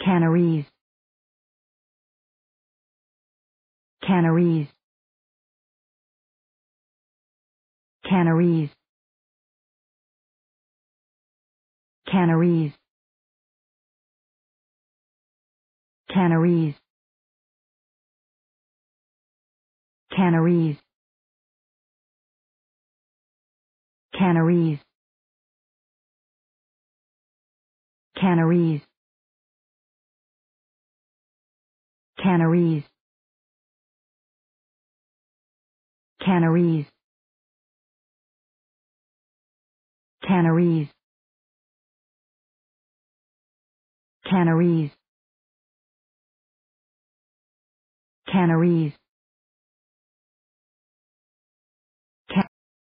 Canaries. Canaries. Canaries. Canaries. Canaries. Canaries. Canaries. Canaries. Canaries. Canaries. Canaries. Canaries. Canaries.